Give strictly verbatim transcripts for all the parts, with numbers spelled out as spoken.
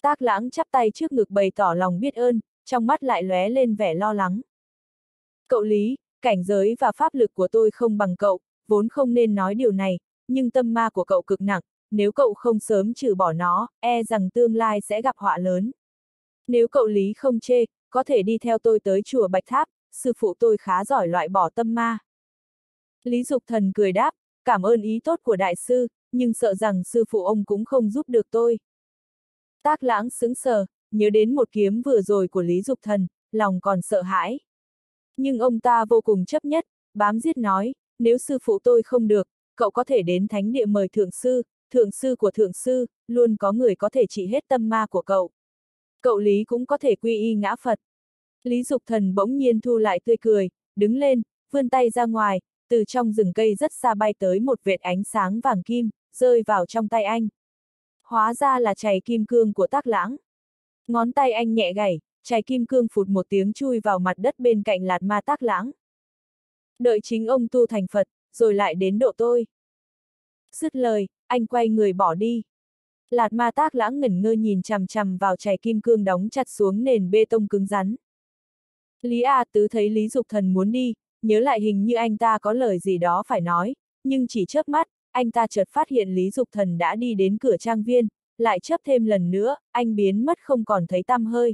Tác Lãng chắp tay trước ngực bày tỏ lòng biết ơn, trong mắt lại lóe lên vẻ lo lắng. Cậu Lý, cảnh giới và pháp lực của tôi không bằng cậu, vốn không nên nói điều này, nhưng tâm ma của cậu cực nặng, nếu cậu không sớm trừ bỏ nó, e rằng tương lai sẽ gặp họa lớn. Nếu cậu Lý không chê, có thể đi theo tôi tới chùa Bạch Tháp, sư phụ tôi khá giỏi loại bỏ tâm ma. Lý Dục Thần cười đáp, cảm ơn ý tốt của đại sư, nhưng sợ rằng sư phụ ông cũng không giúp được tôi. Tác Lãng sững sờ, nhớ đến một kiếm vừa rồi của Lý Dục Thần, lòng còn sợ hãi. Nhưng ông ta vô cùng chấp nhất, bám giết nói, nếu sư phụ tôi không được, cậu có thể đến thánh địa mời thượng sư, thượng sư của thượng sư, luôn có người có thể trị hết tâm ma của cậu. Cậu Lý cũng có thể quy y ngã Phật. Lý Dục Thần bỗng nhiên thu lại tươi cười, đứng lên, vươn tay ra ngoài, từ trong rừng cây rất xa bay tới một vệt ánh sáng vàng kim, rơi vào trong tay anh. Hóa ra là chày kim cương của Tác Lãng. Ngón tay anh nhẹ gảy, chày kim cương phụt một tiếng chui vào mặt đất bên cạnh Lạt Ma Tác Lãng. Đợi chính ông tu thành Phật, rồi lại đến độ tôi. Dứt lời, anh quay người bỏ đi. Lạt Ma Tác Lãng ngẩn ngơ nhìn chằm chằm vào chày kim cương đóng chặt xuống nền bê tông cứng rắn. Lý A Tứ thấy Lý Dục Thần muốn đi, nhớ lại hình như anh ta có lời gì đó phải nói, nhưng chỉ chớp mắt, anh ta chợt phát hiện Lý Dục Thần đã đi đến cửa trang viên, lại chớp thêm lần nữa, anh biến mất không còn thấy tăm hơi.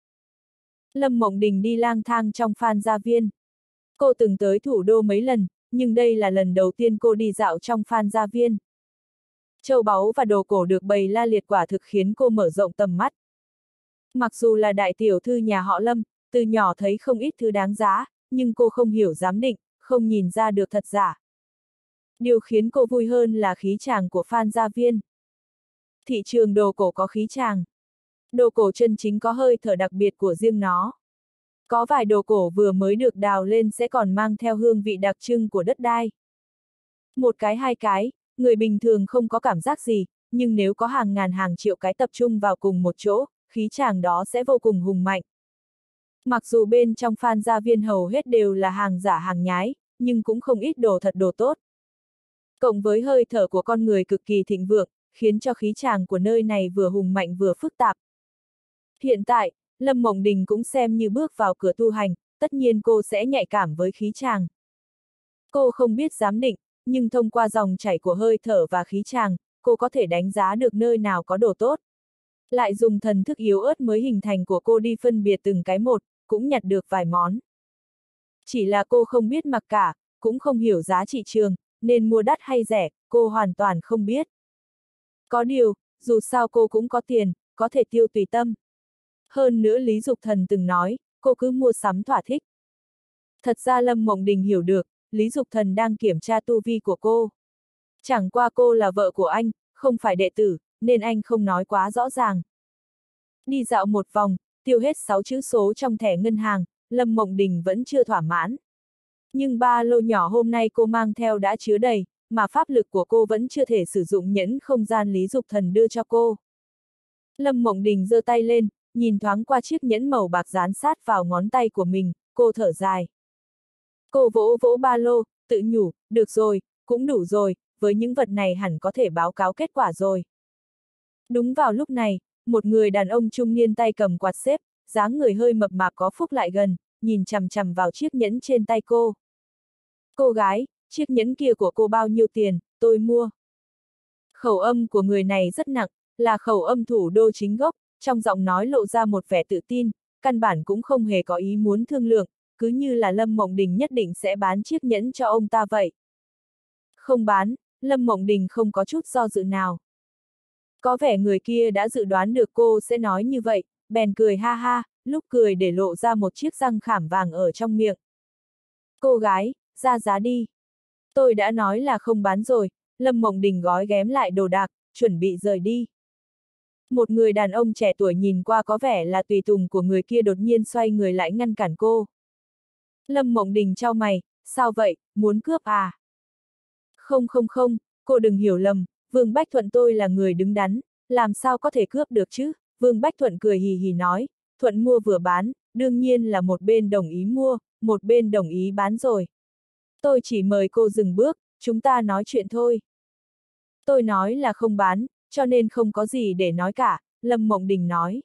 Lâm Mộng Đình đi lang thang trong Phan Gia Viên. Cô từng tới thủ đô mấy lần, nhưng đây là lần đầu tiên cô đi dạo trong Phan Gia Viên. Châu báu và đồ cổ được bày la liệt quả thực khiến cô mở rộng tầm mắt. Mặc dù là đại tiểu thư nhà họ Lâm, từ nhỏ thấy không ít thứ đáng giá, nhưng cô không hiểu giám định, không nhìn ra được thật giả. Điều khiến cô vui hơn là khí chàng của Phan Gia Viên. Thị trường đồ cổ có khí chàng. Đồ cổ chân chính có hơi thở đặc biệt của riêng nó. Có vài đồ cổ vừa mới được đào lên sẽ còn mang theo hương vị đặc trưng của đất đai. Một cái hai cái, người bình thường không có cảm giác gì, nhưng nếu có hàng ngàn hàng triệu cái tập trung vào cùng một chỗ, khí chàng đó sẽ vô cùng hùng mạnh. Mặc dù bên trong Phan Gia Viên hầu hết đều là hàng giả hàng nhái, nhưng cũng không ít đồ thật đồ tốt. Cộng với hơi thở của con người cực kỳ thịnh vượng, khiến cho khí chàng của nơi này vừa hùng mạnh vừa phức tạp. Hiện tại, Lâm Mộng Đình cũng xem như bước vào cửa tu hành, tất nhiên cô sẽ nhạy cảm với khí chàng. Cô không biết giám định, nhưng thông qua dòng chảy của hơi thở và khí chàng, cô có thể đánh giá được nơi nào có đồ tốt. Lại dùng thần thức yếu ớt mới hình thành của cô đi phân biệt từng cái một, cũng nhặt được vài món. Chỉ là cô không biết mặc cả, cũng không hiểu giá trị trường, nên mua đắt hay rẻ, cô hoàn toàn không biết. Có điều, dù sao cô cũng có tiền, có thể tiêu tùy tâm. Hơn nữa Lý Dục Thần từng nói, cô cứ mua sắm thỏa thích. Thật ra Lâm Mộng Đình hiểu được, Lý Dục Thần đang kiểm tra tu vi của cô. Chẳng qua cô là vợ của anh, không phải đệ tử, nên anh không nói quá rõ ràng. Đi dạo một vòng, tiêu hết sáu chữ số trong thẻ ngân hàng, Lâm Mộng Đình vẫn chưa thỏa mãn. Nhưng ba lô nhỏ hôm nay cô mang theo đã chứa đầy, mà pháp lực của cô vẫn chưa thể sử dụng nhẫn không gian Lý Dục Thần đưa cho cô. Lâm Mộng Đình giơ tay lên, nhìn thoáng qua chiếc nhẫn màu bạc dán sát vào ngón tay của mình, cô thở dài. Cô vỗ vỗ ba lô, tự nhủ, được rồi, cũng đủ rồi, với những vật này hẳn có thể báo cáo kết quả rồi. Đúng vào lúc này, một người đàn ông trung niên tay cầm quạt xếp, dáng người hơi mập mạp có phúc lại gần, nhìn chằm chằm vào chiếc nhẫn trên tay cô. Cô gái, chiếc nhẫn kia của cô bao nhiêu tiền, tôi mua. Khẩu âm của người này rất nặng, là khẩu âm thủ đô chính gốc, trong giọng nói lộ ra một vẻ tự tin, căn bản cũng không hề có ý muốn thương lượng, cứ như là Lâm Mộng Đình nhất định sẽ bán chiếc nhẫn cho ông ta vậy. Không bán, Lâm Mộng Đình không có chút do dự nào. Có vẻ người kia đã dự đoán được cô sẽ nói như vậy, bèn cười ha ha, lúc cười để lộ ra một chiếc răng khảm vàng ở trong miệng. Cô gái, ra giá đi. Tôi đã nói là không bán rồi, Lâm Mộng Đình gói ghém lại đồ đạc, chuẩn bị rời đi. Một người đàn ông trẻ tuổi nhìn qua có vẻ là tùy tùng của người kia đột nhiên xoay người lại ngăn cản cô. Lâm Mộng Đình chau mày, sao vậy, muốn cướp à? Không không không, cô đừng hiểu lầm, Vương Bách Thuận tôi là người đứng đắn, làm sao có thể cướp được chứ? Vương Bách Thuận cười hì hì nói, Thuận mua vừa bán, đương nhiên là một bên đồng ý mua, một bên đồng ý bán rồi. Tôi chỉ mời cô dừng bước, chúng ta nói chuyện thôi. Tôi nói là không bán, cho nên không có gì để nói cả, Lâm Mộng Đình nói.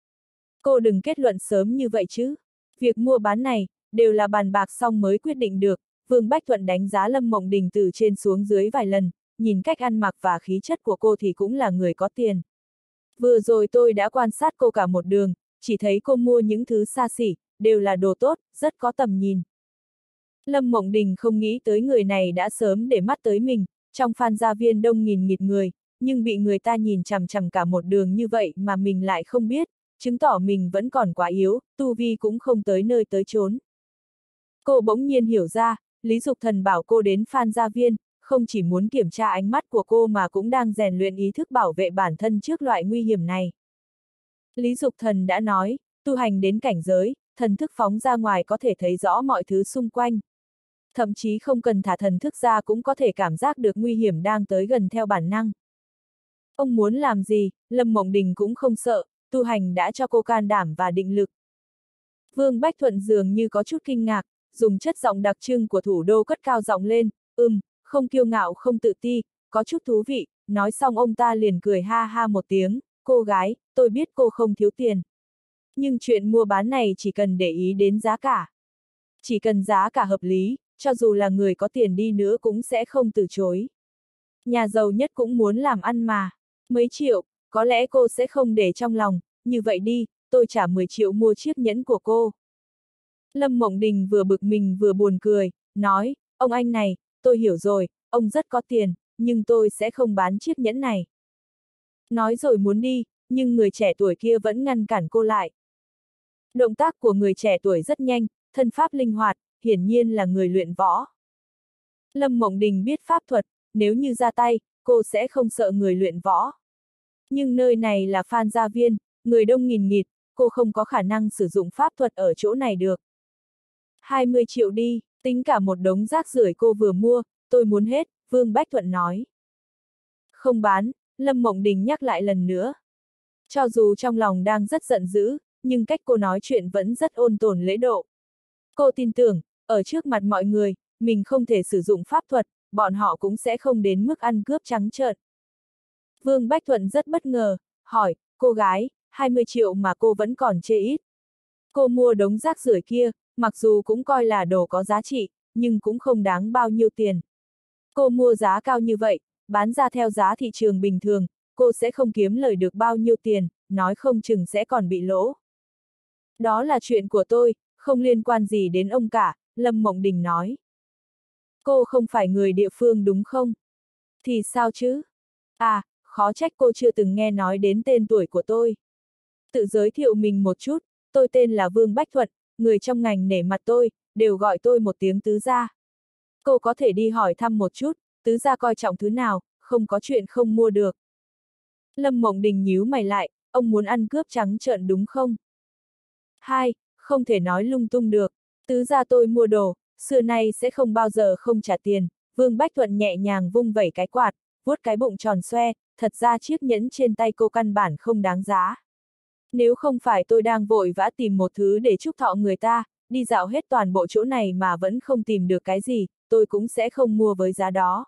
Cô đừng kết luận sớm như vậy chứ. Việc mua bán này, đều là bàn bạc xong mới quyết định được. Vương Bách Thuận đánh giá Lâm Mộng Đình từ trên xuống dưới vài lần, nhìn cách ăn mặc và khí chất của cô thì cũng là người có tiền. Vừa rồi tôi đã quan sát cô cả một đường, chỉ thấy cô mua những thứ xa xỉ, đều là đồ tốt, rất có tầm nhìn. Lâm Mộng Đình không nghĩ tới người này đã sớm để mắt tới mình, trong Phan Gia Viên đông nghìn nghịt người, nhưng bị người ta nhìn chằm chằm cả một đường như vậy mà mình lại không biết, chứng tỏ mình vẫn còn quá yếu, tu vi cũng không tới nơi tới chốn. Cô bỗng nhiên hiểu ra, Lý Dục Thần bảo cô đến Phan Gia Viên, không chỉ muốn kiểm tra ánh mắt của cô mà cũng đang rèn luyện ý thức bảo vệ bản thân trước loại nguy hiểm này. Lý Dục Thần đã nói, tu hành đến cảnh giới, thần thức phóng ra ngoài có thể thấy rõ mọi thứ xung quanh. Thậm chí không cần thả thần thức ra cũng có thể cảm giác được nguy hiểm đang tới gần theo bản năng. Ông muốn làm gì, Lâm Mộng Đình cũng không sợ, tu hành đã cho cô can đảm và định lực. Vương Bách Thuận dường như có chút kinh ngạc, dùng chất giọng đặc trưng của thủ đô cất cao giọng lên, ừm, không kiêu ngạo không tự ti, có chút thú vị, nói xong ông ta liền cười ha ha một tiếng, cô gái, tôi biết cô không thiếu tiền. Nhưng chuyện mua bán này chỉ cần để ý đến giá cả. Chỉ cần giá cả hợp lý, cho dù là người có tiền đi nữa cũng sẽ không từ chối. Nhà giàu nhất cũng muốn làm ăn mà. Mấy triệu, có lẽ cô sẽ không để trong lòng, như vậy đi, tôi trả mười triệu mua chiếc nhẫn của cô. Lâm Mộng Đình vừa bực mình vừa buồn cười, nói, ông anh này, tôi hiểu rồi, ông rất có tiền, nhưng tôi sẽ không bán chiếc nhẫn này. Nói rồi muốn đi, nhưng người trẻ tuổi kia vẫn ngăn cản cô lại. Động tác của người trẻ tuổi rất nhanh, thân pháp linh hoạt, hiển nhiên là người luyện võ. Lâm Mộng Đình biết pháp thuật, nếu như ra tay, cô sẽ không sợ người luyện võ. Nhưng nơi này là Phan Gia Viên, người đông nghìn nghịt, cô không có khả năng sử dụng pháp thuật ở chỗ này được. hai mươi triệu đi, tính cả một đống rác rưởi cô vừa mua, tôi muốn hết, Vương Bách Thuận nói. Không bán, Lâm Mộng Đình nhắc lại lần nữa. Cho dù trong lòng đang rất giận dữ, nhưng cách cô nói chuyện vẫn rất ôn tồn lễ độ. Cô tin tưởng, ở trước mặt mọi người, mình không thể sử dụng pháp thuật, bọn họ cũng sẽ không đến mức ăn cướp trắng trợn. Vương Bách Thuận rất bất ngờ, hỏi, cô gái, hai mươi triệu mà cô vẫn còn chê ít. Cô mua đống rác rưởi kia, mặc dù cũng coi là đồ có giá trị, nhưng cũng không đáng bao nhiêu tiền. Cô mua giá cao như vậy, bán ra theo giá thị trường bình thường, cô sẽ không kiếm lời được bao nhiêu tiền, nói không chừng sẽ còn bị lỗ. Đó là chuyện của tôi, không liên quan gì đến ông cả, Lâm Mộng Đình nói. Cô không phải người địa phương đúng không? Thì sao chứ? À, khó trách cô chưa từng nghe nói đến tên tuổi của tôi. Tự giới thiệu mình một chút, tôi tên là Vương Bách Thuận, người trong ngành nể mặt tôi, đều gọi tôi một tiếng tứ gia. Cô có thể đi hỏi thăm một chút, tứ gia coi trọng thứ nào, không có chuyện không mua được. Lâm Mộng Đình nhíu mày lại, ông muốn ăn cướp trắng trợn đúng không? Hai, không thể nói lung tung được, tứ gia tôi mua đồ, xưa nay sẽ không bao giờ không trả tiền. Vương Bách Thuận nhẹ nhàng vung vẩy cái quạt, vuốt cái bụng tròn xoe, thật ra chiếc nhẫn trên tay cô căn bản không đáng giá. Nếu không phải tôi đang vội vã tìm một thứ để chúc thọ người ta, đi dạo hết toàn bộ chỗ này mà vẫn không tìm được cái gì, tôi cũng sẽ không mua với giá đó.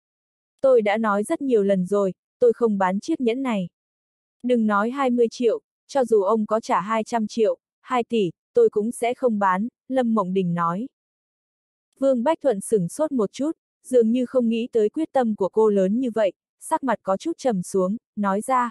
Tôi đã nói rất nhiều lần rồi, tôi không bán chiếc nhẫn này. Đừng nói hai mươi triệu, cho dù ông có trả hai trăm triệu, hai tỷ, tôi cũng sẽ không bán, Lâm Mộng Đình nói. Vương Bách Thuận sửng sốt một chút, dường như không nghĩ tới quyết tâm của cô lớn như vậy, sắc mặt có chút trầm xuống, nói ra.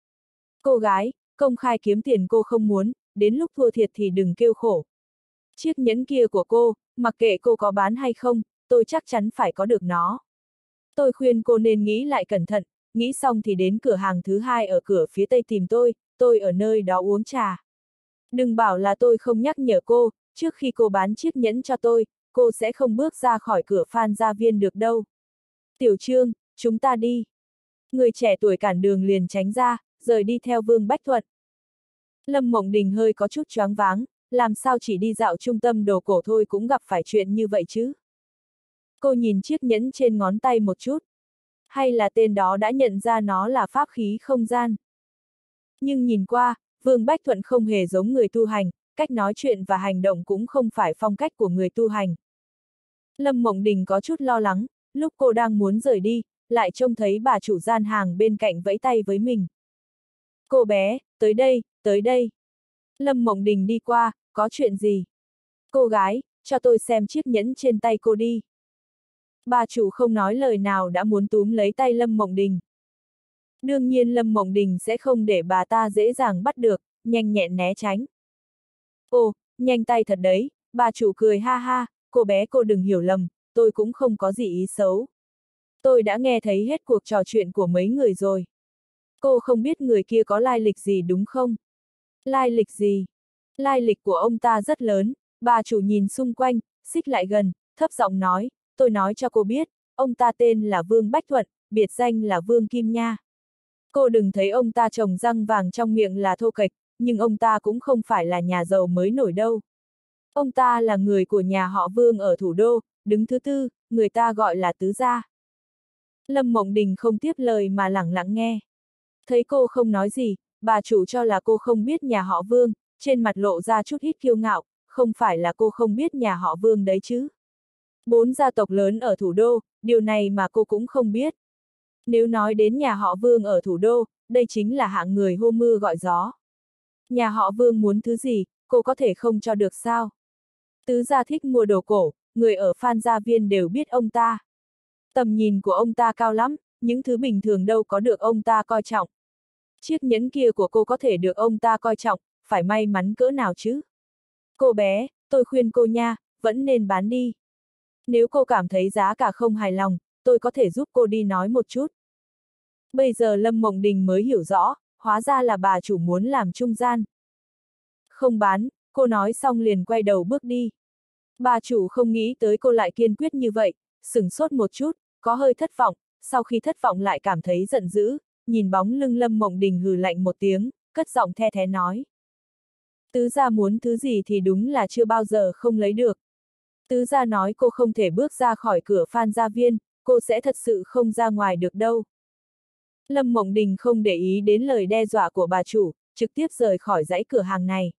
Cô gái, công khai kiếm tiền cô không muốn, đến lúc thua thiệt thì đừng kêu khổ. Chiếc nhẫn kia của cô, mặc kệ cô có bán hay không, tôi chắc chắn phải có được nó. Tôi khuyên cô nên nghĩ lại cẩn thận, nghĩ xong thì đến cửa hàng thứ hai ở cửa phía tây tìm tôi, tôi ở nơi đó uống trà. Đừng bảo là tôi không nhắc nhở cô, trước khi cô bán chiếc nhẫn cho tôi, cô sẽ không bước ra khỏi cửa Phan Gia Viên được đâu. Tiểu Trương, chúng ta đi. Người trẻ tuổi cản đường liền tránh ra, rời đi theo Vương Bách Thuận. Lâm Mộng Đình hơi có chút choáng váng, làm sao chỉ đi dạo trung tâm đồ cổ thôi cũng gặp phải chuyện như vậy chứ? Cô nhìn chiếc nhẫn trên ngón tay một chút. Hay là tên đó đã nhận ra nó là pháp khí không gian? Nhưng nhìn qua, Vương Bách Thuận không hề giống người tu hành, cách nói chuyện và hành động cũng không phải phong cách của người tu hành. Lâm Mộng Đình có chút lo lắng, lúc cô đang muốn rời đi, lại trông thấy bà chủ gian hàng bên cạnh vẫy tay với mình. Cô bé, tới đây, tới đây. Lâm Mộng Đình đi qua, có chuyện gì? Cô gái, cho tôi xem chiếc nhẫn trên tay cô đi. Bà chủ không nói lời nào đã muốn túm lấy tay Lâm Mộng Đình. Đương nhiên Lâm Mộng Đình sẽ không để bà ta dễ dàng bắt được, nhanh nhẹn né tránh. Ồ, nhanh tay thật đấy, bà chủ cười ha ha, cô bé cô đừng hiểu lầm, tôi cũng không có gì ý xấu. Tôi đã nghe thấy hết cuộc trò chuyện của mấy người rồi. Cô không biết người kia có lai lịch gì đúng không? Lai lịch gì? Lai lịch của ông ta rất lớn, bà chủ nhìn xung quanh, xích lại gần, thấp giọng nói, tôi nói cho cô biết, ông ta tên là Vương Bách Thuận, biệt danh là Vương Kim Nha. Cô đừng thấy ông ta trồng răng vàng trong miệng là thô kệch, nhưng ông ta cũng không phải là nhà giàu mới nổi đâu. Ông ta là người của nhà họ Vương ở thủ đô, đứng thứ tư, người ta gọi là tứ gia. Lâm Mộng Đình không tiếp lời mà lẳng lặng nghe. Thấy cô không nói gì, bà chủ cho là cô không biết nhà họ Vương, trên mặt lộ ra chút ít kiêu ngạo, không phải là cô không biết nhà họ Vương đấy chứ. Bốn gia tộc lớn ở thủ đô, điều này mà cô cũng không biết. Nếu nói đến nhà họ Vương ở thủ đô, đây chính là hạng người hô mưa gọi gió. Nhà họ Vương muốn thứ gì, cô có thể không cho được sao? Tứ gia thích mua đồ cổ, người ở Phan Gia Viên đều biết ông ta. Tầm nhìn của ông ta cao lắm, những thứ bình thường đâu có được ông ta coi trọng. Chiếc nhẫn kia của cô có thể được ông ta coi trọng, phải may mắn cỡ nào chứ? Cô bé, tôi khuyên cô nha, vẫn nên bán đi. Nếu cô cảm thấy giá cả không hài lòng, tôi có thể giúp cô đi nói một chút. Bây giờ Lâm Mộng Đình mới hiểu rõ, hóa ra là bà chủ muốn làm trung gian. Không bán, cô nói xong liền quay đầu bước đi. Bà chủ không nghĩ tới cô lại kiên quyết như vậy, sửng sốt một chút, có hơi thất vọng, sau khi thất vọng lại cảm thấy giận dữ, nhìn bóng lưng Lâm Mộng Đình hừ lạnh một tiếng, cất giọng the thé nói. Tứ gia muốn thứ gì thì đúng là chưa bao giờ không lấy được. Tứ gia nói cô không thể bước ra khỏi cửa Phan Gia Viên, cô sẽ thật sự không ra ngoài được đâu. Lâm Mộng Đình không để ý đến lời đe dọa của bà chủ, trực tiếp rời khỏi dãy cửa hàng này.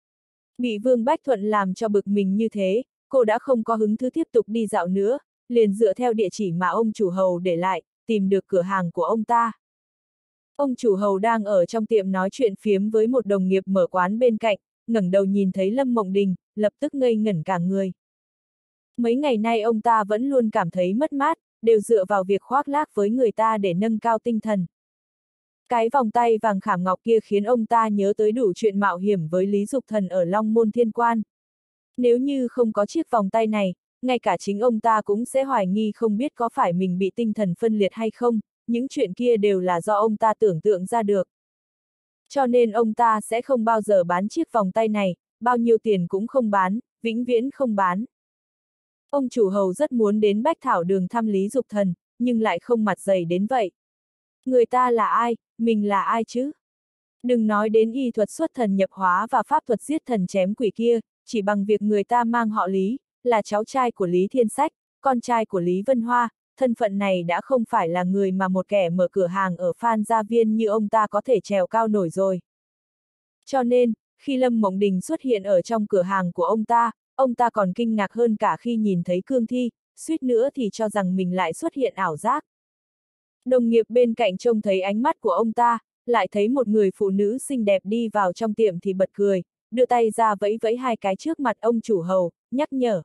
Bị Vương Bách Thuận làm cho bực mình như thế, cô đã không có hứng thú tiếp tục đi dạo nữa, liền dựa theo địa chỉ mà ông chủ hầu để lại, tìm được cửa hàng của ông ta. Ông chủ hầu đang ở trong tiệm nói chuyện phiếm với một đồng nghiệp mở quán bên cạnh, ngẩng đầu nhìn thấy Lâm Mộng Đình, lập tức ngây ngẩn cả người. Mấy ngày nay ông ta vẫn luôn cảm thấy mất mát, đều dựa vào việc khoác lác với người ta để nâng cao tinh thần. Cái vòng tay vàng khảm ngọc kia khiến ông ta nhớ tới đủ chuyện mạo hiểm với Lý Dục Thần ở Long Môn Thiên Quan. Nếu như không có chiếc vòng tay này, ngay cả chính ông ta cũng sẽ hoài nghi không biết có phải mình bị tinh thần phân liệt hay không, những chuyện kia đều là do ông ta tưởng tượng ra được. Cho nên ông ta sẽ không bao giờ bán chiếc vòng tay này, bao nhiêu tiền cũng không bán, vĩnh viễn không bán. Ông chủ hầu rất muốn đến Bách Thảo Đường thăm Lý Dục Thần, nhưng lại không mặt dày đến vậy. Người ta là ai, mình là ai chứ? Đừng nói đến y thuật xuất thần nhập hóa và pháp thuật giết thần chém quỷ kia, chỉ bằng việc người ta mang họ Lý, là cháu trai của Lý Thiên Sách, con trai của Lý Vân Hoa, thân phận này đã không phải là người mà một kẻ mở cửa hàng ở Phan Gia Viên như ông ta có thể trèo cao nổi rồi. Cho nên, khi Lâm Mộng Đình xuất hiện ở trong cửa hàng của ông ta, ông ta còn kinh ngạc hơn cả khi nhìn thấy cương thi, suýt nữa thì cho rằng mình lại xuất hiện ảo giác. Đồng nghiệp bên cạnh trông thấy ánh mắt của ông ta, lại thấy một người phụ nữ xinh đẹp đi vào trong tiệm thì bật cười, đưa tay ra vẫy vẫy hai cái trước mặt ông chủ hầu, nhắc nhở.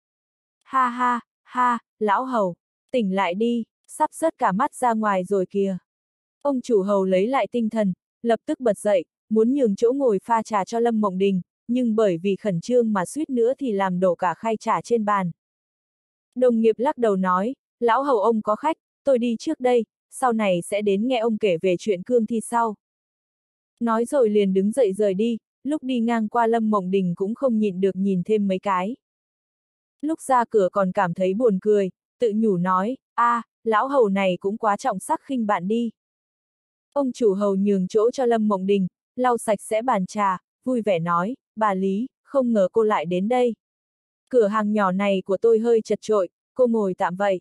Ha ha, ha, lão hầu, tỉnh lại đi, sắp rớt cả mắt ra ngoài rồi kìa. Ông chủ hầu lấy lại tinh thần, lập tức bật dậy, muốn nhường chỗ ngồi pha trà cho Lâm Mộng Đình, nhưng bởi vì khẩn trương mà suýt nữa thì làm đổ cả khay trà trên bàn. Đồng nghiệp lắc đầu nói, lão hầu ông có khách, tôi đi trước đây, sau này sẽ đến nghe ông kể về chuyện cương thi sau. Nói rồi liền đứng dậy rời đi, lúc đi ngang qua Lâm Mộng Đình cũng không nhịn được nhìn thêm mấy cái. Lúc ra cửa còn cảm thấy buồn cười, tự nhủ nói, a, à, lão hầu này cũng quá trọng sắc khinh bạn đi. Ông chủ hầu nhường chỗ cho Lâm Mộng Đình, lau sạch sẽ bàn trà, vui vẻ nói, bà Lý, không ngờ cô lại đến đây. Cửa hàng nhỏ này của tôi hơi chật chội, cô ngồi tạm vậy.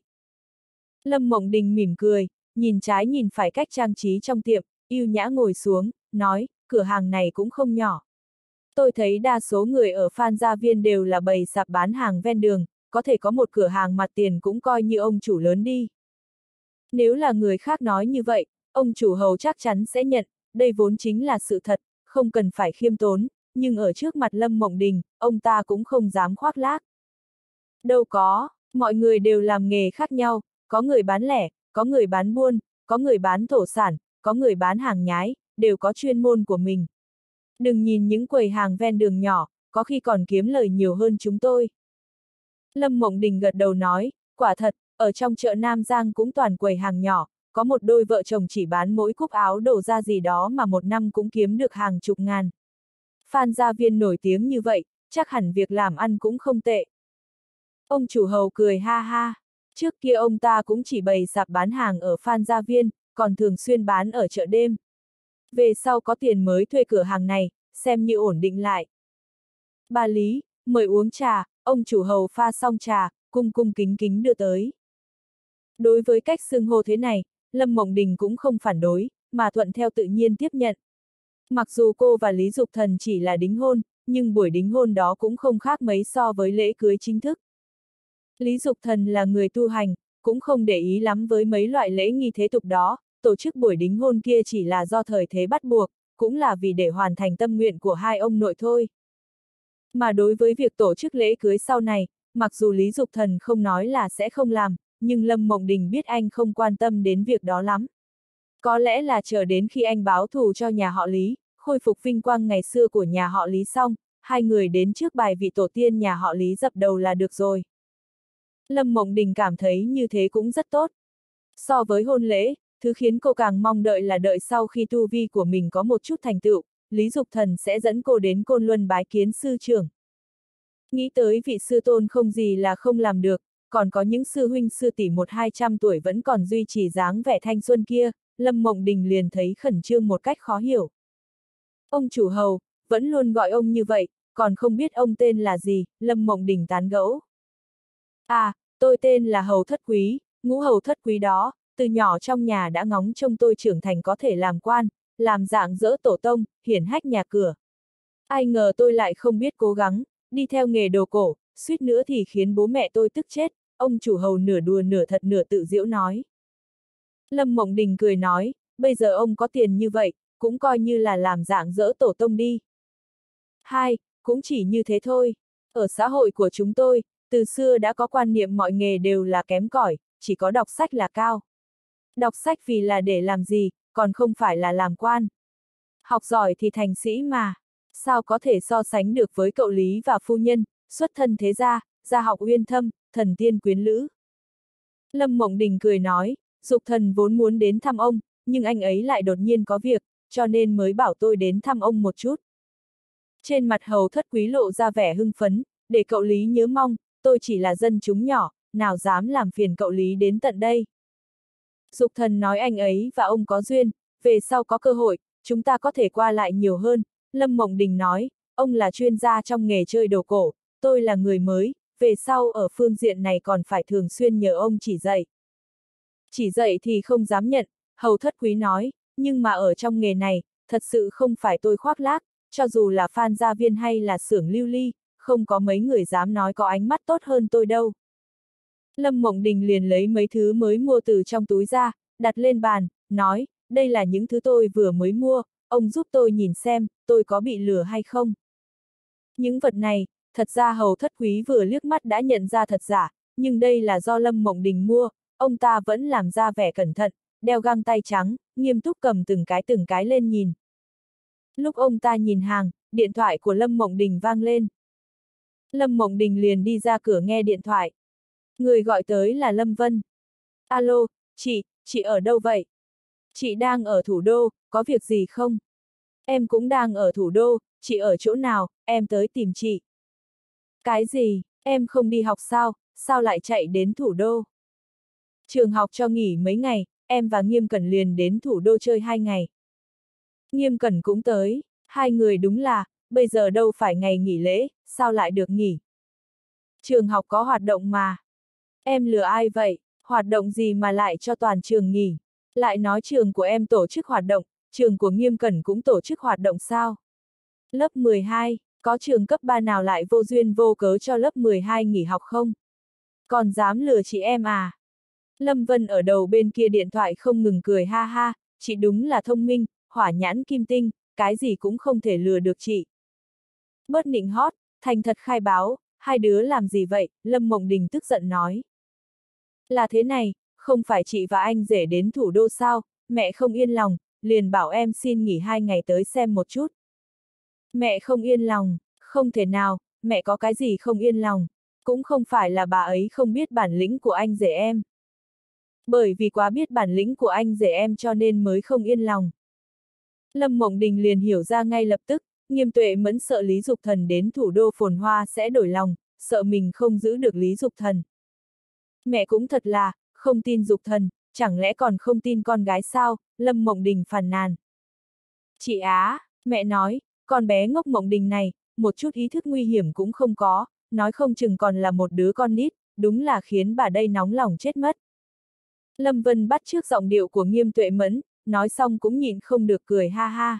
Lâm Mộng Đình mỉm cười, nhìn trái nhìn phải cách trang trí trong tiệm, yêu nhã ngồi xuống, nói, cửa hàng này cũng không nhỏ. Tôi thấy đa số người ở Phan Gia Viên đều là bày sạp bán hàng ven đường, có thể có một cửa hàng mặt tiền cũng coi như ông chủ lớn đi. Nếu là người khác nói như vậy, ông chủ hầu chắc chắn sẽ nhận, đây vốn chính là sự thật, không cần phải khiêm tốn, nhưng ở trước mặt Lâm Mộng Đình, ông ta cũng không dám khoác lác. Đâu có, mọi người đều làm nghề khác nhau, có người bán lẻ, có người bán buôn, có người bán thổ sản, có người bán hàng nhái, đều có chuyên môn của mình. Đừng nhìn những quầy hàng ven đường nhỏ, có khi còn kiếm lời nhiều hơn chúng tôi. Lâm Mộng Đình gật đầu nói, quả thật, ở trong chợ Nam Giang cũng toàn quầy hàng nhỏ, có một đôi vợ chồng chỉ bán mỗi cúc áo đồ ra gì đó mà một năm cũng kiếm được hàng chục ngàn. Phan Gia Viên nổi tiếng như vậy, chắc hẳn việc làm ăn cũng không tệ. Ông chủ hầu cười ha ha, trước kia ông ta cũng chỉ bày sạp bán hàng ở Phan Gia Viên, còn thường xuyên bán ở chợ đêm. Về sau có tiền mới thuê cửa hàng này, xem như ổn định lại. Bà Lý, mời uống trà, ông chủ hầu pha xong trà, cung cung kính kính đưa tới. Đối với cách xưng hô thế này, Lâm Mộng Đình cũng không phản đối, mà thuận theo tự nhiên tiếp nhận. Mặc dù cô và Lý Dục Thần chỉ là đính hôn, nhưng buổi đính hôn đó cũng không khác mấy so với lễ cưới chính thức. Lý Dục Thần là người tu hành, cũng không để ý lắm với mấy loại lễ nghi thế tục đó, tổ chức buổi đính hôn kia chỉ là do thời thế bắt buộc, cũng là vì để hoàn thành tâm nguyện của hai ông nội thôi. Mà đối với việc tổ chức lễ cưới sau này, mặc dù Lý Dục Thần không nói là sẽ không làm, nhưng Lâm Mộng Đình biết anh không quan tâm đến việc đó lắm. Có lẽ là chờ đến khi anh báo thù cho nhà họ Lý, khôi phục vinh quang ngày xưa của nhà họ Lý xong, hai người đến trước bài vị tổ tiên nhà họ Lý dập đầu là được rồi. Lâm Mộng Đình cảm thấy như thế cũng rất tốt. So với hôn lễ, thứ khiến cô càng mong đợi là đợi sau khi tu vi của mình có một chút thành tựu, Lý Dục Thần sẽ dẫn cô đến Côn Luân bái kiến sư trưởng. Nghĩ tới vị sư tôn không gì là không làm được, còn có những sư huynh sư tỷ một hai trăm tuổi vẫn còn duy trì dáng vẻ thanh xuân kia, Lâm Mộng Đình liền thấy khẩn trương một cách khó hiểu. Ông chủ hầu, vẫn luôn gọi ông như vậy, còn không biết ông tên là gì, Lâm Mộng Đình tán gẫu. À, tôi tên là Hầu Thất Quý, ngũ hầu thất quý đó, từ nhỏ trong nhà đã ngóng trông tôi trưởng thành có thể làm quan, làm dạng dỡ tổ tông, hiển hách nhà cửa. Ai ngờ tôi lại không biết cố gắng, đi theo nghề đồ cổ, suýt nữa thì khiến bố mẹ tôi tức chết, ông chủ hầu nửa đùa nửa thật nửa tự giễu nói. Lâm Mộng Đình cười nói, bây giờ ông có tiền như vậy, cũng coi như là làm dạng dỡ tổ tông đi. Hai, cũng chỉ như thế thôi. Ở xã hội của chúng tôi, từ xưa đã có quan niệm mọi nghề đều là kém cỏi, chỉ có đọc sách là cao. Đọc sách vì là để làm gì, còn không phải là làm quan. Học giỏi thì thành sĩ mà. Sao có thể so sánh được với cậu Lý và phu nhân, xuất thân thế gia, gia học uyên thâm, thần tiên quyến lữ. Lâm Mộng Đình cười nói, Dục Thần vốn muốn đến thăm ông, nhưng anh ấy lại đột nhiên có việc, cho nên mới bảo tôi đến thăm ông một chút. Trên mặt Hầu Thất Quý lộ ra vẻ hưng phấn, để cậu Lý nhớ mong, tôi chỉ là dân chúng nhỏ, nào dám làm phiền cậu Lý đến tận đây. Dục Thần nói anh ấy và ông có duyên, về sau có cơ hội, chúng ta có thể qua lại nhiều hơn. Lâm Mộng Đình nói, ông là chuyên gia trong nghề chơi đồ cổ, tôi là người mới, về sau ở phương diện này còn phải thường xuyên nhờ ông chỉ dạy. Chỉ dạy thì không dám nhận, Hầu Thất Quý nói, nhưng mà ở trong nghề này, thật sự không phải tôi khoác lác, cho dù là Phan Gia Viên hay là xưởng Lưu Ly, không có mấy người dám nói có ánh mắt tốt hơn tôi đâu. Lâm Mộng Đình liền lấy mấy thứ mới mua từ trong túi ra, đặt lên bàn, nói, đây là những thứ tôi vừa mới mua, ông giúp tôi nhìn xem, tôi có bị lừa hay không. Những vật này, thật ra Hầu Thất Quý vừa liếc mắt đã nhận ra thật giả, nhưng đây là do Lâm Mộng Đình mua, ông ta vẫn làm ra vẻ cẩn thận, đeo găng tay trắng, nghiêm túc cầm từng cái từng cái lên nhìn. Lúc ông ta nhìn hàng, điện thoại của Lâm Mộng Đình vang lên. Lâm Mộng Đình liền đi ra cửa nghe điện thoại. Người gọi tới là Lâm Vân. Alo, chị, chị ở đâu vậy? Chị đang ở thủ đô, có việc gì không? Em cũng đang ở thủ đô, chị ở chỗ nào, em tới tìm chị. Cái gì, em không đi học sao, sao lại chạy đến thủ đô? Trường học cho nghỉ mấy ngày, em và Nghiêm Cẩn liền đến thủ đô chơi hai ngày. Nghiêm Cẩn cũng tới, hai người đúng là, bây giờ đâu phải ngày nghỉ lễ, sao lại được nghỉ? Trường học có hoạt động mà. Em lừa ai vậy, hoạt động gì mà lại cho toàn trường nghỉ? Lại nói trường của em tổ chức hoạt động, trường của Nghiêm Cẩn cũng tổ chức hoạt động sao? Lớp mười hai, có trường cấp ba nào lại vô duyên vô cớ cho lớp mười hai nghỉ học không? Còn dám lừa chị em à? Lâm Vân ở đầu bên kia điện thoại không ngừng cười ha ha, chị đúng là thông minh, hỏa nhãn kim tinh, cái gì cũng không thể lừa được chị. Bớt nịnh hót, thành thật khai báo, hai đứa làm gì vậy, Lâm Mộng Đình tức giận nói. Là thế này, không phải chị và anh rể đến thủ đô sao, mẹ không yên lòng, liền bảo em xin nghỉ hai ngày tới xem một chút. Mẹ không yên lòng, không thể nào, mẹ có cái gì không yên lòng, cũng không phải là bà ấy không biết bản lĩnh của anh rể em. Bởi vì quá biết bản lĩnh của anh rể em cho nên mới không yên lòng. Lâm Mộng Đình liền hiểu ra ngay lập tức, Nghiêm Tuệ Mẫn sợ Lý Dục Thần đến thủ đô phồn hoa sẽ đổi lòng, sợ mình không giữ được Lý Dục Thần. Mẹ cũng thật là, không tin Dục Thần, chẳng lẽ còn không tin con gái sao, Lâm Mộng Đình phàn nàn. Chị Á, mẹ nói, con bé ngốc Mộng Đình này, một chút ý thức nguy hiểm cũng không có, nói không chừng còn là một đứa con nít, đúng là khiến bà đây nóng lòng chết mất. Lâm Vân bắt chước giọng điệu của Nghiêm Tuệ Mẫn, nói xong cũng nhịn không được cười ha ha.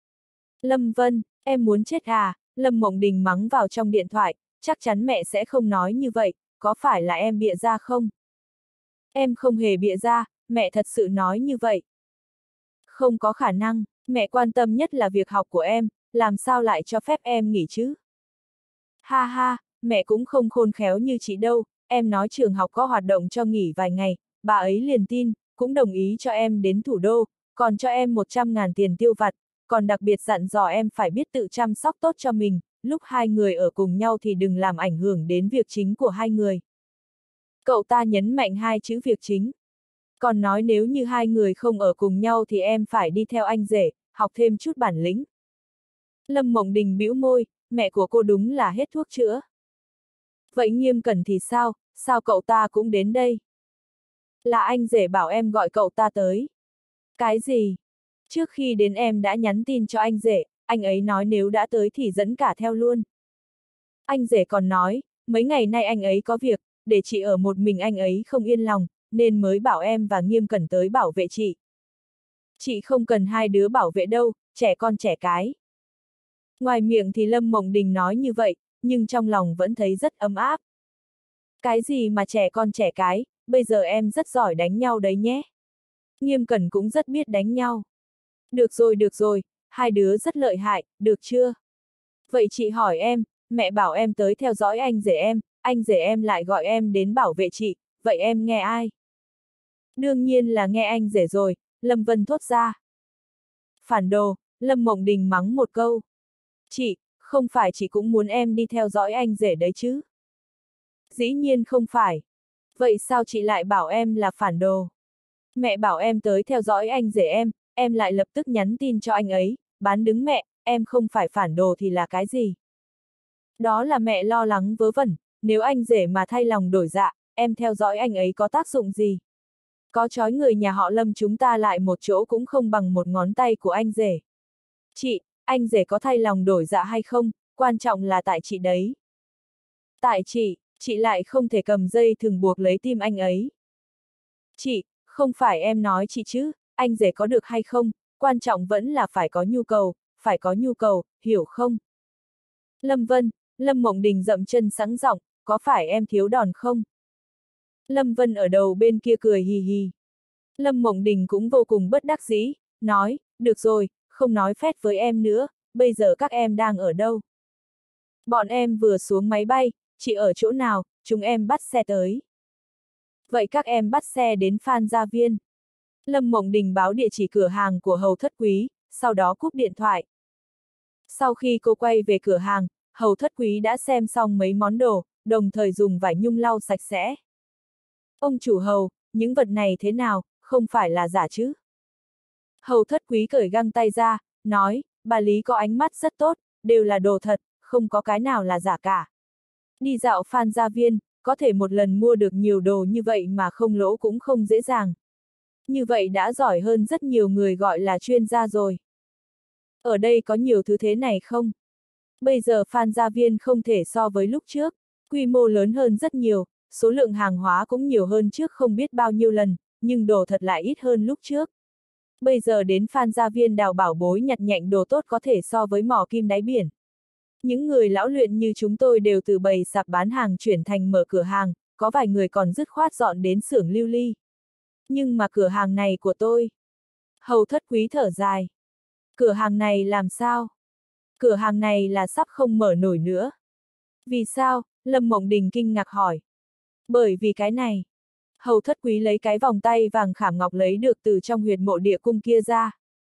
Lâm Vân, em muốn chết à, Lâm Mộng Đình mắng vào trong điện thoại, chắc chắn mẹ sẽ không nói như vậy, có phải là em bịa ra không? Em không hề bịa ra, mẹ thật sự nói như vậy. Không có khả năng, mẹ quan tâm nhất là việc học của em, làm sao lại cho phép em nghỉ chứ? Ha ha, mẹ cũng không khôn khéo như chị đâu, em nói trường học có hoạt động cho nghỉ vài ngày, bà ấy liền tin, cũng đồng ý cho em đến thủ đô, còn cho em một trăm ngàn tiền tiêu vặt, còn đặc biệt dặn dò em phải biết tự chăm sóc tốt cho mình, lúc hai người ở cùng nhau thì đừng làm ảnh hưởng đến việc chính của hai người. Cậu ta nhấn mạnh hai chữ việc chính. Còn nói nếu như hai người không ở cùng nhau thì em phải đi theo anh rể, học thêm chút bản lĩnh. Lâm Mộng Đình bĩu môi, mẹ của cô đúng là hết thuốc chữa. Vậy Nghiêm Cẩn thì sao, sao cậu ta cũng đến đây? Là anh rể bảo em gọi cậu ta tới. Cái gì? Trước khi đến em đã nhắn tin cho anh rể, anh ấy nói nếu đã tới thì dẫn cả theo luôn. Anh rể còn nói, mấy ngày nay anh ấy có việc, để chị ở một mình anh ấy không yên lòng, nên mới bảo em và Nghiêm Cẩn tới bảo vệ chị. Chị không cần hai đứa bảo vệ đâu, trẻ con trẻ cái. Ngoài miệng thì Lâm Mộng Đình nói như vậy, nhưng trong lòng vẫn thấy rất ấm áp. Cái gì mà trẻ con trẻ cái, bây giờ em rất giỏi đánh nhau đấy nhé. Nghiêm Cẩn cũng rất biết đánh nhau. Được rồi được rồi, hai đứa rất lợi hại, được chưa? Vậy chị hỏi em, mẹ bảo em tới theo dõi anh rể em, anh rể em lại gọi em đến bảo vệ chị, vậy em nghe ai? Đương nhiên là nghe anh rể rồi, Lâm Vân thốt ra. Phản đồ, Lâm Mộng Đình mắng một câu. Chị, không phải chị cũng muốn em đi theo dõi anh rể đấy chứ? Dĩ nhiên không phải. Vậy sao chị lại bảo em là phản đồ? Mẹ bảo em tới theo dõi anh rể em, em lại lập tức nhắn tin cho anh ấy, bán đứng mẹ, em không phải phản đồ thì là cái gì? Đó là mẹ lo lắng vớ vẩn, nếu anh rể mà thay lòng đổi dạ, em theo dõi anh ấy có tác dụng gì? Có trói người nhà họ Lâm chúng ta lại một chỗ cũng không bằng một ngón tay của anh rể. Chị, anh rể có thay lòng đổi dạ hay không, quan trọng là tại chị đấy. Tại chị, chị lại không thể cầm dây thừng buộc lấy tim anh ấy. Chị, không phải em nói chị chứ, anh rể có được hay không, quan trọng vẫn là phải có nhu cầu, phải có nhu cầu, hiểu không? Lâm Vân, Lâm Mộng Đình dậm chân sẵn giọng, có phải em thiếu đòn không? Lâm Vân ở đầu bên kia cười hì hì. Lâm Mộng Đình cũng vô cùng bất đắc dĩ, nói, được rồi, không nói phét với em nữa, bây giờ các em đang ở đâu? Bọn em vừa xuống máy bay, chị ở chỗ nào, chúng em bắt xe tới. Vậy các em bắt xe đến Phan Gia Viên. Lâm Mộng Đình báo địa chỉ cửa hàng của Hầu Thất Quý, sau đó cúp điện thoại. Sau khi cô quay về cửa hàng, Hầu Thất Quý đã xem xong mấy món đồ, đồng thời dùng vải nhung lau sạch sẽ. Ông chủ Hầu, những vật này thế nào, không phải là giả chứ? Hầu Thất Quý cởi găng tay ra, nói, bà Lý có ánh mắt rất tốt, đều là đồ thật, không có cái nào là giả cả. Đi dạo Phan Gia Viên, có thể một lần mua được nhiều đồ như vậy mà không lỗ cũng không dễ dàng. Như vậy đã giỏi hơn rất nhiều người gọi là chuyên gia rồi. Ở đây có nhiều thứ thế này không? Bây giờ Phan Gia Viên không thể so với lúc trước, quy mô lớn hơn rất nhiều, số lượng hàng hóa cũng nhiều hơn trước không biết bao nhiêu lần, nhưng đồ thật lại ít hơn lúc trước. Bây giờ đến Phan Gia Viên đào bảo bối nhặt nhạnh đồ tốt có thể so với mỏ kim đáy biển. Những người lão luyện như chúng tôi đều từ bày sạp bán hàng chuyển thành mở cửa hàng, có vài người còn dứt khoát dọn đến xưởng lưu ly. Nhưng mà cửa hàng này của tôi. Hầu Thất Quý thở dài. Cửa hàng này làm sao? Cửa hàng này là sắp không mở nổi nữa. Vì sao? Lâm Mộng Đình kinh ngạc hỏi. Bởi vì cái này. Hầu Thất Quý lấy cái vòng tay vàng khảm ngọc lấy được từ trong huyệt mộ địa cung kia ra.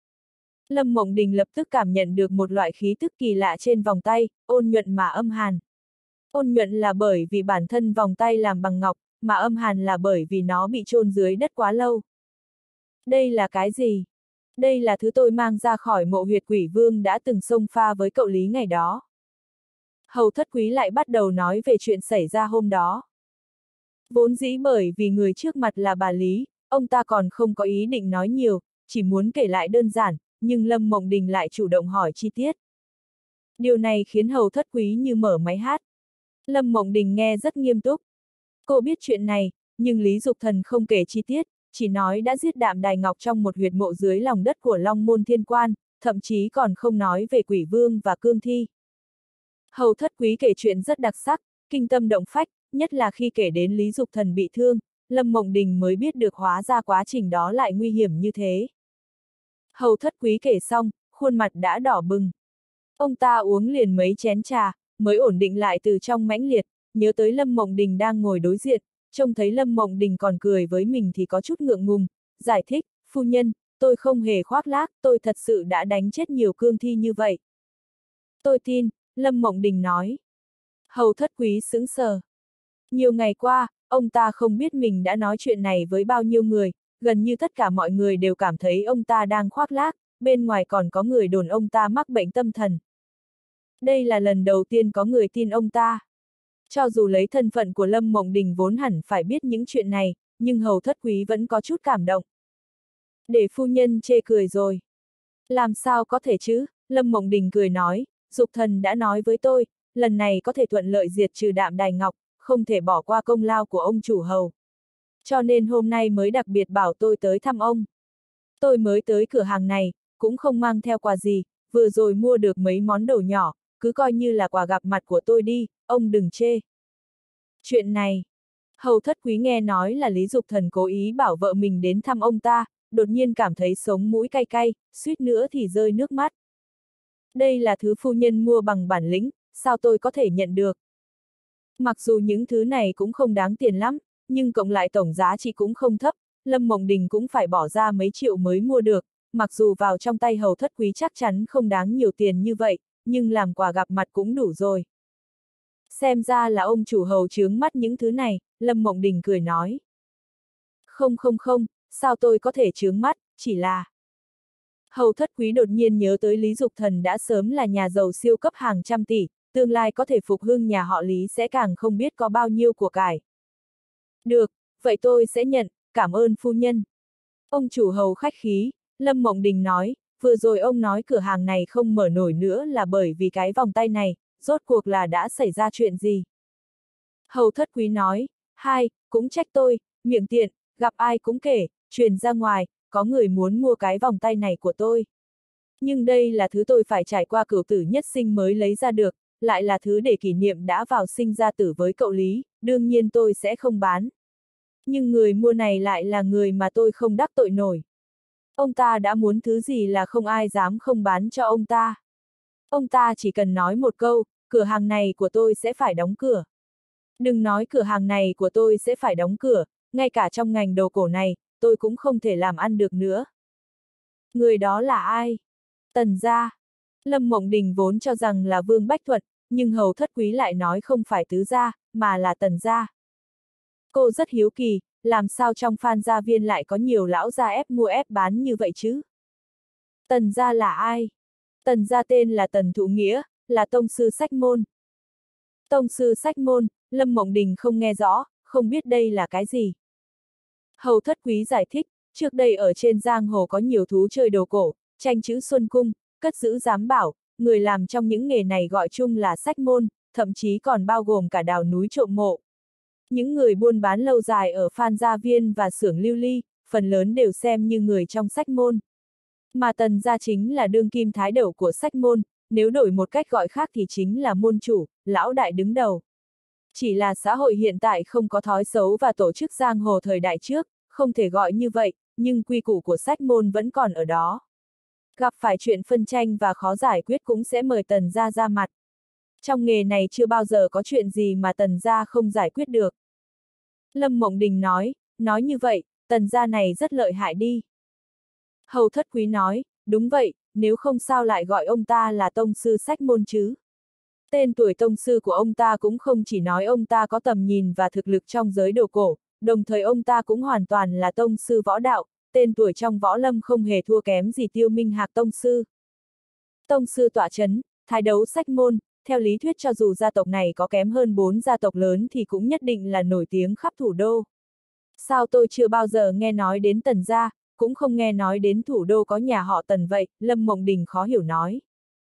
Lâm Mộng Đình lập tức cảm nhận được một loại khí tức kỳ lạ trên vòng tay, ôn nhuận mà âm hàn. Ôn nhuận là bởi vì bản thân vòng tay làm bằng ngọc, mà âm hàn là bởi vì nó bị chôn dưới đất quá lâu. Đây là cái gì? Đây là thứ tôi mang ra khỏi mộ huyệt quỷ vương đã từng xông pha với cậu Lý ngày đó. Hầu Thất Quý lại bắt đầu nói về chuyện xảy ra hôm đó. Vốn dĩ bởi vì người trước mặt là bà Lý, ông ta còn không có ý định nói nhiều, chỉ muốn kể lại đơn giản, nhưng Lâm Mộng Đình lại chủ động hỏi chi tiết. Điều này khiến Hầu Thất Quý như mở máy hát. Lâm Mộng Đình nghe rất nghiêm túc. Cô biết chuyện này, nhưng Lý Dục Thần không kể chi tiết, chỉ nói đã giết Đạm Đài Ngọc trong một huyệt mộ dưới lòng đất của Long Môn Thiên Quan, thậm chí còn không nói về Quỷ Vương và Cương Thi. Hầu Thất Quý kể chuyện rất đặc sắc, kinh tâm động phách, nhất là khi kể đến Lý Dục Thần bị thương, Lâm Mộng Đình mới biết được hóa ra quá trình đó lại nguy hiểm như thế. Hầu Thất Quý kể xong, khuôn mặt đã đỏ bừng. Ông ta uống liền mấy chén trà, mới ổn định lại từ trong mãnh liệt, nhớ tới Lâm Mộng Đình đang ngồi đối diện, trông thấy Lâm Mộng Đình còn cười với mình thì có chút ngượng ngùng, giải thích, phu nhân, tôi không hề khoác lác, tôi thật sự đã đánh chết nhiều cương thi như vậy. Tôi tin, Lâm Mộng Đình nói. Hầu Thất Quý sững sờ. Nhiều ngày qua, ông ta không biết mình đã nói chuyện này với bao nhiêu người, gần như tất cả mọi người đều cảm thấy ông ta đang khoác lác, bên ngoài còn có người đồn ông ta mắc bệnh tâm thần. Đây là lần đầu tiên có người tin ông ta. Cho dù lấy thân phận của Lâm Mộng Đình vốn hẳn phải biết những chuyện này, nhưng Hầu Thất Quý vẫn có chút cảm động. Để phu nhân chê cười rồi. Làm sao có thể chứ, Lâm Mộng Đình cười nói, Dục Thần đã nói với tôi, lần này có thể thuận lợi diệt trừ Đạm Đài Ngọc, không thể bỏ qua công lao của ông chủ Hầu. Cho nên hôm nay mới đặc biệt bảo tôi tới thăm ông. Tôi mới tới cửa hàng này, cũng không mang theo quà gì, vừa rồi mua được mấy món đồ nhỏ, cứ coi như là quà gặp mặt của tôi đi, ông đừng chê. Chuyện này, Hầu Thất Quý nghe nói là Lý Dục Thần cố ý bảo vợ mình đến thăm ông ta, đột nhiên cảm thấy sống mũi cay cay, suýt nữa thì rơi nước mắt. Đây là thứ phu nhân mua bằng bản lĩnh, sao tôi có thể nhận được? Mặc dù những thứ này cũng không đáng tiền lắm, nhưng cộng lại tổng giá trị cũng không thấp, Lâm Mộng Đình cũng phải bỏ ra mấy triệu mới mua được, mặc dù vào trong tay Hầu Thất Quý chắc chắn không đáng nhiều tiền như vậy, nhưng làm quà gặp mặt cũng đủ rồi. Xem ra là ông chủ Hầu chướng mắt những thứ này, Lâm Mộng Đình cười nói. Không không không, sao tôi có thể chướng mắt, chỉ là... Hầu Thất Quý đột nhiên nhớ tới Lý Dục Thần đã sớm là nhà giàu siêu cấp hàng trăm tỷ, tương lai có thể phục hưng nhà họ Lý sẽ càng không biết có bao nhiêu của cải. Được, vậy tôi sẽ nhận, cảm ơn phu nhân. Ông chủ Hầu khách khí, Lâm Mộng Đình nói, vừa rồi ông nói cửa hàng này không mở nổi nữa là bởi vì cái vòng tay này, rốt cuộc là đã xảy ra chuyện gì? Hầu Thất Quý nói, hai, cũng trách tôi, miệng tiện, gặp ai cũng kể, truyền ra ngoài, có người muốn mua cái vòng tay này của tôi. Nhưng đây là thứ tôi phải trải qua cửu tử nhất sinh mới lấy ra được, lại là thứ để kỷ niệm đã vào sinh ra tử với cậu Lý, đương nhiên tôi sẽ không bán. Nhưng người mua này lại là người mà tôi không đắc tội nổi. Ông ta đã muốn thứ gì là không ai dám không bán cho ông ta. Ông ta chỉ cần nói một câu, cửa hàng này của tôi sẽ phải đóng cửa. Đừng nói cửa hàng này của tôi sẽ phải đóng cửa, ngay cả trong ngành đồ cổ này, tôi cũng không thể làm ăn được nữa. Người đó là ai? Tần gia. Lâm Mộng Đình vốn cho rằng là Vương Bách Thuật, nhưng Hầu Thất Quý lại nói không phải tứ gia, mà là Tần gia. Cô rất hiếu kỳ, làm sao trong Phan gia viên lại có nhiều lão gia ép mua ép bán như vậy chứ? Tần gia là ai? Tần gia tên là Tần Thụ Nghĩa, là tông sư sách môn. Tông sư sách môn, Lâm Mộng Đình không nghe rõ, không biết đây là cái gì. Hầu Thất Quý giải thích, trước đây ở trên giang hồ có nhiều thú chơi đồ cổ, tranh chữ xuân cung, cất giữ giám bảo, người làm trong những nghề này gọi chung là sách môn, thậm chí còn bao gồm cả đào núi trộm mộ. Những người buôn bán lâu dài ở Phan Gia Viên và xưởng Lưu Ly, phần lớn đều xem như người trong sách môn. Mà Tần gia chính là đương kim thái đầu của sách môn, nếu đổi một cách gọi khác thì chính là môn chủ, lão đại đứng đầu. Chỉ là xã hội hiện tại không có thói xấu và tổ chức giang hồ thời đại trước, không thể gọi như vậy, nhưng quy củ của sách môn vẫn còn ở đó. Gặp phải chuyện phân tranh và khó giải quyết cũng sẽ mời Tần gia ra mặt. Trong nghề này chưa bao giờ có chuyện gì mà Tần gia không giải quyết được. Lâm Mộng Đình nói, nói như vậy, Tần gia này rất lợi hại đi. Hầu Thất Quý nói, đúng vậy, nếu không sao lại gọi ông ta là tông sư sách môn chứ. Tên tuổi tông sư của ông ta cũng không chỉ nói ông ta có tầm nhìn và thực lực trong giới đồ cổ, đồng thời ông ta cũng hoàn toàn là tông sư võ đạo, tên tuổi trong võ lâm không hề thua kém gì Tiêu Minh Hạc tông sư. Tông sư tọa chấn, thái đấu sách môn, theo lý thuyết cho dù gia tộc này có kém hơn bốn gia tộc lớn thì cũng nhất định là nổi tiếng khắp thủ đô. Sao tôi chưa bao giờ nghe nói đến Tần gia, cũng không nghe nói đến thủ đô có nhà họ Tần vậy, Lâm Mộng Đình khó hiểu nói.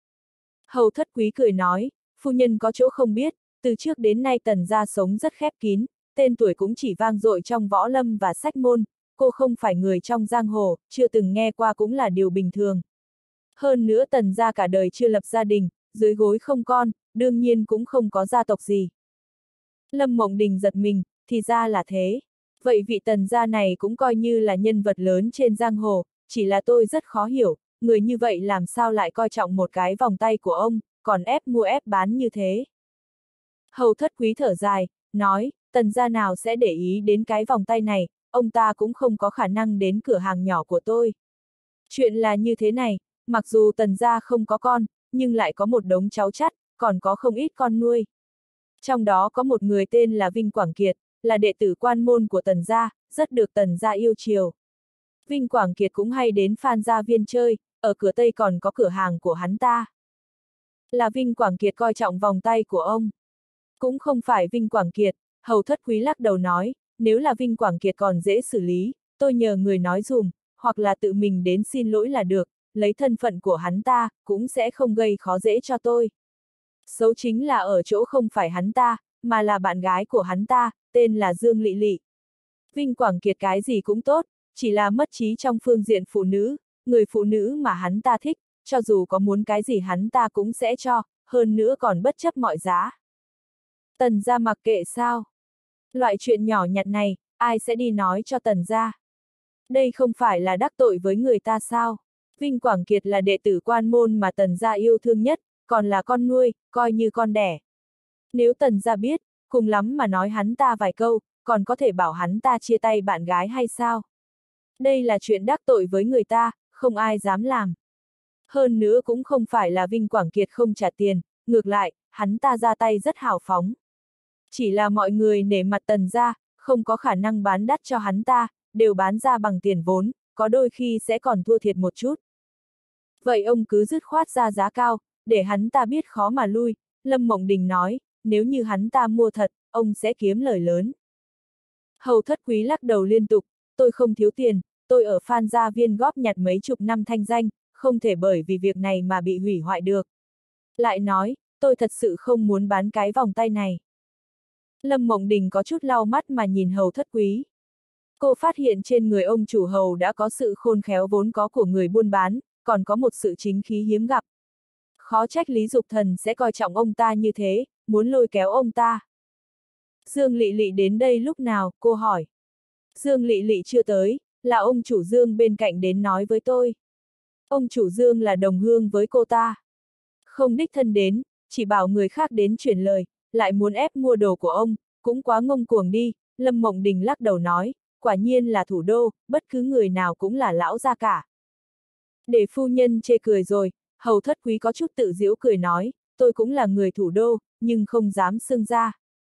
Hầu Thất Quý cười nói, phu nhân có chỗ không biết, từ trước đến nay Tần gia sống rất khép kín, tên tuổi cũng chỉ vang dội trong võ lâm và sách môn, cô không phải người trong giang hồ, chưa từng nghe qua cũng là điều bình thường. Hơn nữa Tần gia cả đời chưa lập gia đình, dưới gối không con, đương nhiên cũng không có gia tộc gì. Lâm Mộng Đình giật mình, thì ra là thế. Vậy vị Tần gia này cũng coi như là nhân vật lớn trên giang hồ, chỉ là tôi rất khó hiểu, người như vậy làm sao lại coi trọng một cái vòng tay của ông, còn ép mua ép bán như thế. Hầu Thất Quý thở dài, nói, Tần gia nào sẽ để ý đến cái vòng tay này, ông ta cũng không có khả năng đến cửa hàng nhỏ của tôi. Chuyện là như thế này, mặc dù Tần gia không có con, nhưng lại có một đống cháu chắt, còn có không ít con nuôi. Trong đó có một người tên là Vinh Quảng Kiệt, là đệ tử quan môn của Tần gia, rất được Tần gia yêu chiều. Vinh Quảng Kiệt cũng hay đến Phan Gia Viên chơi, ở cửa Tây còn có cửa hàng của hắn ta. Là Vinh Quảng Kiệt coi trọng vòng tay của ông. Cũng không phải Vinh Quảng Kiệt, Hầu Thất Quý lắc đầu nói, nếu là Vinh Quảng Kiệt còn dễ xử lý, tôi nhờ người nói dùm, hoặc là tự mình đến xin lỗi là được, lấy thân phận của hắn ta, cũng sẽ không gây khó dễ cho tôi. Xấu chính là ở chỗ không phải hắn ta, mà là bạn gái của hắn ta, tên là Dương Lị Lị. Vinh Quảng Kiệt cái gì cũng tốt, chỉ là mất trí trong phương diện phụ nữ, người phụ nữ mà hắn ta thích, cho dù có muốn cái gì hắn ta cũng sẽ cho, hơn nữa còn bất chấp mọi giá. Tần gia mặc kệ sao? Loại chuyện nhỏ nhặt này, ai sẽ đi nói cho Tần gia? Đây không phải là đắc tội với người ta sao? Vinh Quảng Kiệt là đệ tử quan môn mà Tần gia yêu thương nhất, còn là con nuôi, coi như con đẻ. Nếu Tần gia biết, cùng lắm mà nói hắn ta vài câu, còn có thể bảo hắn ta chia tay bạn gái hay sao? Đây là chuyện đắc tội với người ta, không ai dám làm. Hơn nữa cũng không phải là Vinh Quảng Kiệt không trả tiền, ngược lại, hắn ta ra tay rất hào phóng. Chỉ là mọi người nể mặt Tần gia, không có khả năng bán đắt cho hắn ta, đều bán ra bằng tiền vốn, có đôi khi sẽ còn thua thiệt một chút. Vậy ông cứ dứt khoát ra giá cao, để hắn ta biết khó mà lui, Lâm Mộng Đình nói, nếu như hắn ta mua thật, ông sẽ kiếm lời lớn. Hầu Thất Quý lắc đầu liên tục, tôi không thiếu tiền, tôi ở Phan Gia Viên góp nhặt mấy chục năm thanh danh, không thể bởi vì việc này mà bị hủy hoại được. Lại nói, tôi thật sự không muốn bán cái vòng tay này. Lâm Mộng Đình có chút lau mắt mà nhìn Hầu Thất Quý. Cô phát hiện trên người ông chủ Hầu đã có sự khôn khéo vốn có của người buôn bán, còn có một sự chính khí hiếm gặp. Khó trách Lý Dục Thần sẽ coi trọng ông ta như thế, muốn lôi kéo ông ta. Dương Lị Lị đến đây lúc nào, cô hỏi. Dương Lị Lị chưa tới, là ông chủ Dương bên cạnh đến nói với tôi. Ông chủ Dương là đồng hương với cô ta. Không đích thân đến, chỉ bảo người khác đến truyền lời, lại muốn ép mua đồ của ông, cũng quá ngông cuồng đi, Lâm Mộng Đình lắc đầu nói, quả nhiên là thủ đô, bất cứ người nào cũng là lão gia cả. Để phu nhân chê cười rồi, Hầu Thất Quý có chút tự giễu cười nói, tôi cũng là người thủ đô, nhưng không dám xưng ra.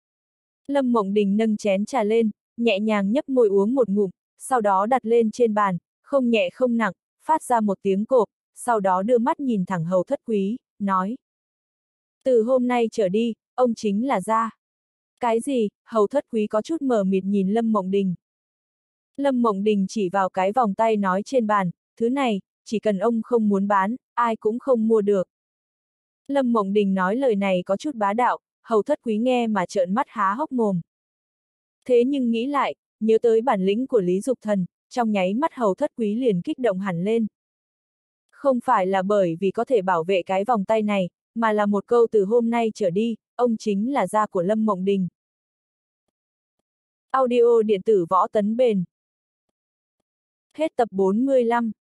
Lâm Mộng Đình nâng chén trà lên, nhẹ nhàng nhấp môi uống một ngụm, sau đó đặt lên trên bàn, không nhẹ không nặng, phát ra một tiếng cộp, sau đó đưa mắt nhìn thẳng Hầu Thất Quý, nói. Từ hôm nay trở đi, ông chính là gia. Cái gì? Hầu Thất Quý có chút mờ mịt nhìn Lâm Mộng Đình. Lâm Mộng Đình chỉ vào cái vòng tay nói trên bàn, thứ này, chỉ cần ông không muốn bán, ai cũng không mua được. Lâm Mộng Đình nói lời này có chút bá đạo, Hầu Thất Quý nghe mà trợn mắt há hốc mồm. Thế nhưng nghĩ lại, nhớ tới bản lĩnh của Lý Dục Thần, trong nháy mắt Hầu Thất Quý liền kích động hẳn lên. Không phải là bởi vì có thể bảo vệ cái vòng tay này, mà là một câu từ hôm nay trở đi, ông chính là gia của Lâm Mộng Đình. Audio điện tử Võ Tấn Bền. Hết tập bốn mươi lăm.